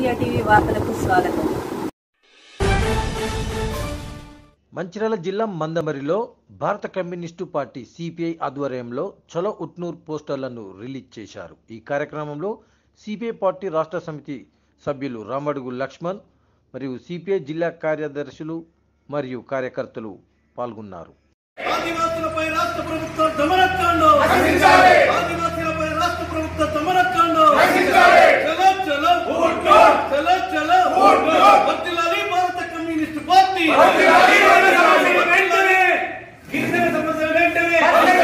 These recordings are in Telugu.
ఇండియా టీవీ వార్తలకు స్వాగతం. మంచిర్యాల జిల్లా మందమరిలో భారత కమ్యూనిస్టు పార్టీ సిపిఐ ఆధ్వర్యంలో చలో ఉట్నూర్ పోస్టర్లను రిలీజ్ చేశారు. ఈ కార్యక్రమంలో సిపిఐ పార్టీ రాష్ట్ర సమితి సభ్యులు రామడుగు లక్ష్మణ్ మరియు సిపిఐ జిల్లా కార్యదర్శులు మరియు కార్యకర్తలు పాల్గొన్నారు. ఆదివాసులపై రాష్ట్ర ప్రభుత్వం దమనకాండో ఆదివాసులపై రాష్ట్ర ప్రభుత్వం దమనకాండో చలో చలో చలో చలో వర్ధిల్లాలి భారత కమ్యూనిస్ట్ పార్టీ గిరిజన సమస్యల వెంటనే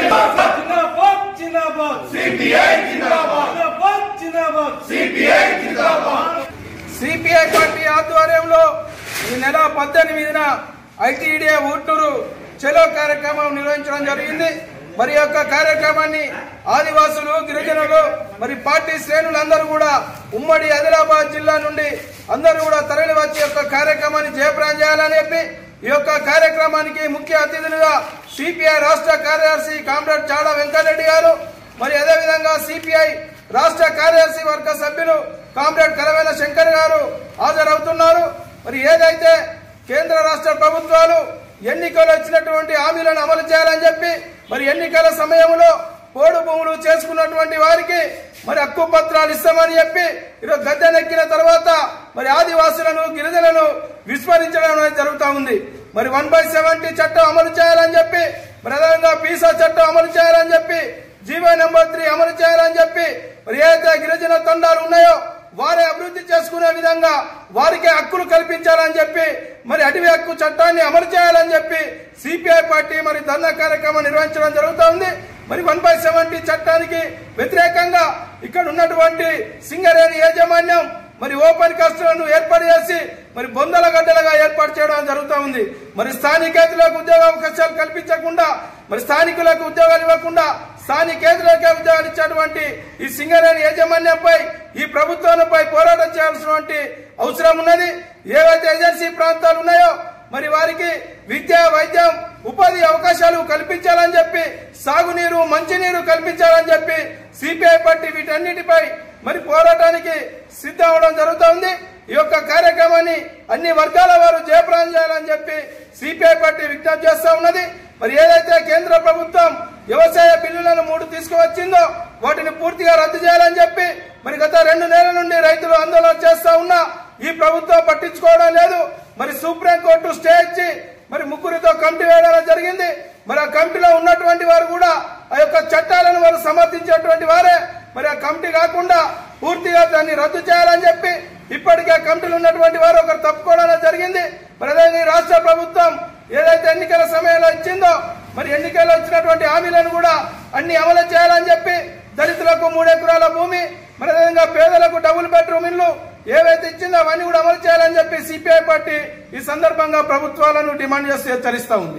జిందాబాద్ జిందాబాద్ సిపిఐ జిందాబాద్ జిందాబాద్ జిందాబాద్ సిపిఐ జిందాబాద్. సిపిఐ పార్టీ ఆధ్వర్యంలో ఈ నెల 18న ఐటీడీఏ ఊట్నూరు చలో కార్యక్రమం నిర్వహించడం జరిగింది. మరి యొక్క కార్యక్రమాన్ని ఆదివాసులు, గిరిజనులు మరి పార్టీ శ్రేణులందరూ కూడా ఉమ్మడి ఆదిలాబాద్ జిల్లా నుండి అందరూ కూడా తరలి వచ్చి యొక్క కార్యక్రమాన్ని జయప్రదం చేయాలని చెప్పి ఈ యొక్క కార్యక్రమానికి ముఖ్య అతిథులుగా సిపిఐ రాష్ట్ర కార్యదర్శి కామ్రేడ్ చాడ వెంకటరెడ్డి గారు, మరి అదేవిధంగా సిపిఐ రాష్ట్ర కార్యదర్శి వర్గ సభ్యులు కామ్రేడ్ కరవేల శంకర్ గారు హాజరవుతున్నారు. మరి ఏదైతే కేంద్ర రాష్ట్ర ప్రభుత్వాలు ఎన్నికలు వచ్చినటువంటి హామీలను అమలు చేయాలని చెప్పి మరి ఎన్నికల సమయంలో పోడు భూములు చేసుకున్నటువంటి వారికి మరి హక్కు పత్రాలు ఇస్తామని చెప్పి ఈరోజు గద్దెనెక్కిన తర్వాత మరి ఆదివాసులను, గిరిజనులను విస్మరించడం అనేది జరుగుతూ ఉంది. మరి 1/70 చట్టం అమలు చేయాలని చెప్పి, మరి అదేవిధంగా పీసా చట్టం అమలు చేయాలని చెప్పి, జీవో నెంబర్ 3 అమలు చేయాలని చెప్పి మరి ఏదైతే గిరిజన తండాలు ఉన్నాయో వారే అభివృద్ధి చేసుకునే విధంగా వారికి హక్కులు కల్పించాలని చెప్పి మరి అటవీ హక్కు చట్టాన్ని అమలు చేయాలని చెప్పి సిపిఐ పార్టీ మరి ధర్నా కార్యక్రమం నిర్వహించడం జరుగుతోంది. మరి 1/70 చట్టానికి వ్యతిరేకంగా ఇక్కడ ఉన్నటువంటి సింగరేణి యాజమాన్యం మరి ఓపెన్ కాస్టులను ఏర్పాటు చేసి మరి బొందల గడ్డలుగా ఏర్పాటు చేయడం జరుగుతూ ఉంది. మరి స్థానికేతరులకు ఉద్యోగ అవకాశాలు కల్పించకుండా, మరి స్థానికులకు ఉద్యోగాలు ఇవ్వకుండా స్థానికేతరులకే ఉద్యోగాలు ఇచ్చేటువంటి ఈ సింగరేణి యాజమాన్యంపై, ఈ ప్రభుత్వంపై పోరాటం చేయాల్సినటువంటి అవసరం ఉన్నది. ఏవైతే ఏజెన్సీ ప్రాంతాలు ఉన్నాయో మరి వారికి విద్య, వైద్యం, ఉపాధి అవకాశాలు కల్పించాలని చెప్పి, సాగునీరు, మంచినీరు కల్పించాలని చెప్పి సిపిఐ పార్టీ వీటన్నిటిపై మరి పోరాటానికి సిద్ధం అవడం జరుగుతోంది. ఈ యొక్క కార్యక్రమాన్ని అన్ని వర్గాల వారు జయప్రదం చేయాలని చెప్పి సిపిఐ పార్టీ విజ్ఞప్తి చేస్తా ఉన్నది. మరి ఏదైతే కేంద్ర ప్రభుత్వం వ్యవసాయ బిల్లులను 3 తీసుకువచ్చిందో వాటిని పూర్తిగా రద్దు చేయాలని చెప్పి మరి గత 2 నెలల నుండి రైతులు ఆందోళన చేస్తా ఉన్నా ఈ ప్రభుత్వం పట్టించుకోవడం లేదు. మరి సుప్రీంకోర్టు స్టే ఇచ్చి మరి 3 కమిటీ వేయడం జరిగింది. మరి ఆ కమిటీలో ఉన్నటువంటి వారు కూడా ఆ యొక్క చట్టాలను వారు సమర్థించేటువంటి వారే. మరి ఆ కమిటీ కాకుండా పూర్తిగా దాన్ని రద్దు చేయాలని చెప్పి ఇప్పటికే కమిటీలు ఉన్నటువంటి వారు ఒకరు తప్పుకోవడం జరిగింది. మరి అదే రాష్ట్ర ప్రభుత్వం ఏదైతే ఎన్నికల సమయంలో ఇచ్చిందో మరి ఎన్నికల్లో వచ్చినటువంటి హామీలను కూడా అన్ని అమలు చేయాలని చెప్పి దళితులకు 3 ఎకరాల భూమి, మరి అదేవిధంగా పేదలకు డబుల్ బెడ్రూమ్ ఇల్లు ఏవైతే ఇచ్చిందో అవన్నీ కూడా అమలు చేయాలని చెప్పి సిపిఐ పార్టీ ఈ సందర్భంగా ప్రభుత్వాలను డిమాండ్ చేస్తూ హెచ్చరిస్తా ఉంది.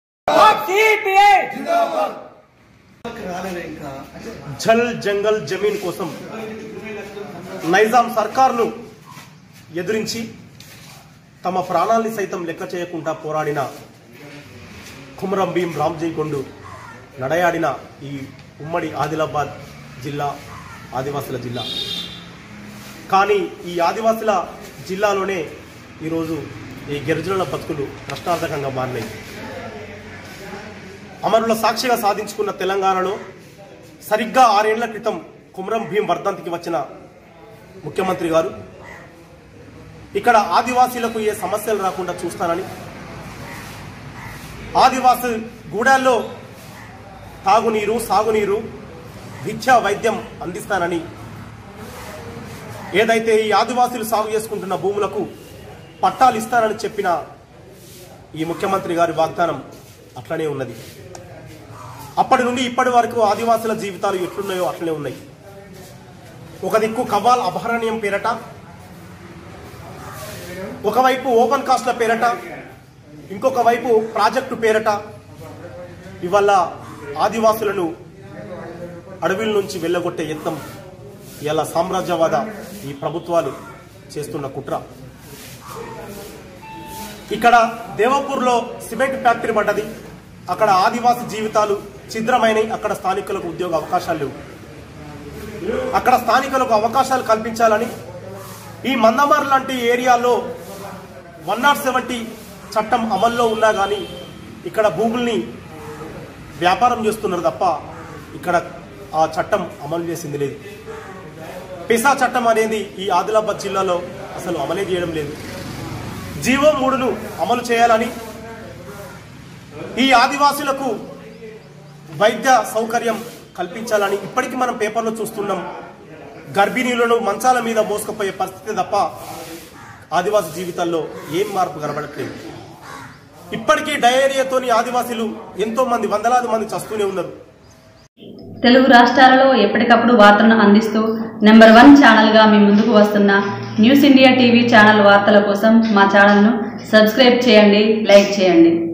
జల్ జంగల్ జమీన్ కోసం నైజాం సర్కార్ను ఎదిరించి తమ ప్రాణాల్ని సైతం లెక్క చేయకుండా పోరాడిన కుమరం భీం రామ్జీ కొండు నడయాడిన ఈ ఉమ్మడి ఆదిలాబాద్ జిల్లా ఆదివాసుల జిల్లా. కానీ ఈ ఆదివాసుల జిల్లాలోనే ఈరోజు ఈ గిరిజనుల బతుకులు ప్రశ్నార్థకంగా మారినాయి. అమరుల సాక్షిగా సాధించుకున్న తెలంగాణలో సరిగ్గా 6 ఏళ్ల క్రితం కుమరం భీం వర్ధంతికి వచ్చిన ముఖ్యమంత్రి గారు ఇక్కడ ఆదివాసీలకు ఏ సమస్యలు రాకుండా చూస్తానని, ఆదివాసీ గూడాల్లో తాగునీరు, సాగునీరు, విద్యా, వైద్యం అందిస్తానని, ఏదైతే ఈ ఆదివాసీలు సాగు చేసుకుంటున్న భూములకు పట్టాలు ఇస్తానని చెప్పిన ఈ ముఖ్యమంత్రి గారి వాగ్దానం అట్లనే ఉన్నది. అప్పటి నుండి ఇప్పటి వరకు ఆదివాసుల జీవితాలు ఎట్లున్నాయో అట్లనే ఉన్నాయి. ఒక దిక్కు కవ్వాల్ అభయారణ్యం పేరట, ఒకవైపు ఓపెన్ కాస్ట్ల పేరట, ఇంకొక వైపు ప్రాజెక్టు పేరట ఇవాళ ఆదివాసులను అడవిల నుంచి వెళ్ళగొట్టే యత్నం ఇలా సామ్రాజ్యవాద ఈ ప్రభుత్వాలు చేస్తున్న కుట్ర. ఇక్కడ దేవపూర్లో సిమెంట్ ఫ్యాక్టరీ పడ్డది. అక్కడ ఆదివాసీ జీవితాలు ఛిద్రమైనవి. అక్కడ స్థానికులకు ఉద్యోగ అవకాశాలు లేవు. అక్కడ స్థానికులకు అవకాశాలు కల్పించాలని ఈ మందమర్రి లాంటి ఏరియాలో 170 చట్టం అమల్లో ఉన్నా కానీ ఇక్కడ భూముల్ని వ్యాపారం చేస్తున్నారు తప్ప ఇక్కడ ఆ చట్టం అమలు చేసింది లేదు. పెసా చట్టం అనేది ఈ ఆదిలాబాద్ జిల్లాలో అసలు అమలే చేయడం లేదు. జీవో 3ను అమలు చేయాలని, ఈ ఆదివాసులకు వైద్య సౌకర్యం కల్పించాలని ఇప్పటికీ మనం పేపర్లో చూస్తున్నాం. గర్భిణీలను మంచాల మీద మోసుకుపోయే పరిస్థితి తప్ప ఆదివాసీ జీవితాల్లో ఏం మార్పు కనబడట్లేదు. ఇప్పటికీ డయేరియాతోని ఆదివాసీలు ఎంతో మంది, వందలాది మంది చస్తూనే ఉన్నారు. తెలుగు రాష్ట్రాలలో ఎప్పటికప్పుడు వార్తలను అందిస్తూ నెంబర్ 1 ఛానల్గా మీ ముందుకు వస్తున్న న్యూస్ ఇండియా టీవీ ఛానల్ వార్తల కోసం మా ఛానల్ను సబ్స్క్రైబ్ చేయండి, లైక్ చేయండి.